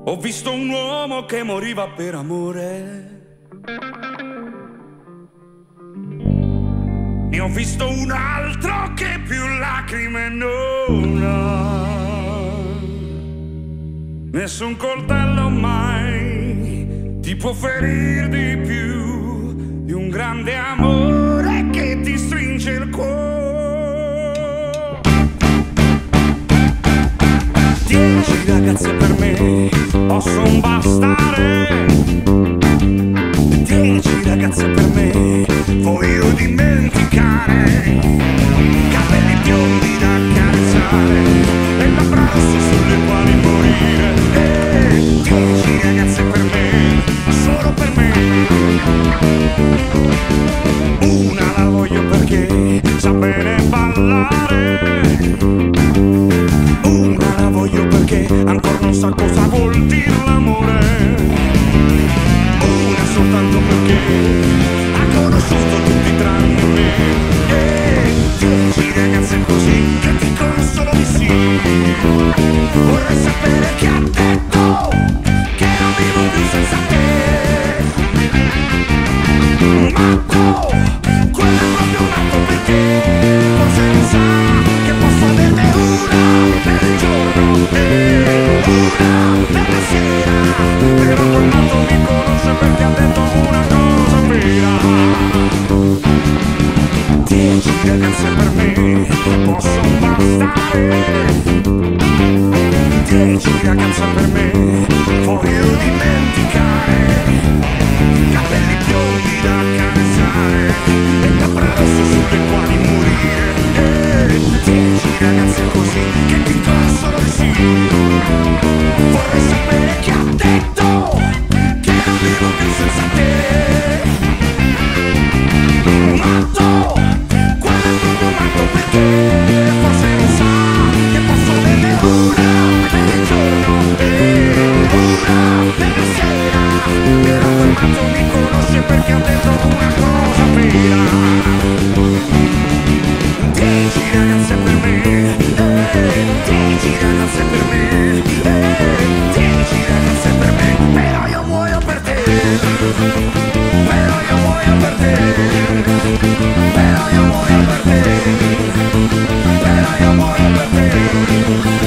Ho visto un uomo che moriva per amore. Ne ho visto un altro che più lacrime non ha. Nessun coltello mai ti può ferire di più di un grande amore che ti stringe il cuore. 10 ragazze per me possono bastare. 10 ragazze per me voglio dimenticare. Capelli biondi da accarezzare e labbra rosse sulle quali morire. 10 ragazze per me, solo per me. Una la voglio perché sa bene ballare. Una la voglio perché ancora non sa cosa vuol dire l'amore. Una soltanto perché ha conosciuto tutti tranne me. 10 ragazze così che dicono solo di sì. Vorrei sapere chi ha detto che non vivo più senza te. Matto, quello è proprio matto perché forse non sa che posso averne una per il giorno e una per la sera. Però quel matto mi conosce perché ha detto una cosa vera. 10 ragazze per me possono bastare. 10 ragazze per me voglio dimenticare. Capelli biondi da accarezzare e labbra rosse sulle quali morire. 10 ragazze così che dicono solo di sì. Vorrei sapere chi ha detto che non vivo più senza te. Matto, quello è proprio matto perché forse non sa che posso averne una per il giorno e una per la sera. Però quel matto mi conosce perché ha detto una cosa vera. 10 ragazze per me, 10 ragazze per me, 10 ragazze per me. Però io muoio per te. Però io muoio per te. Però io muoio per te. Però io muoio per te.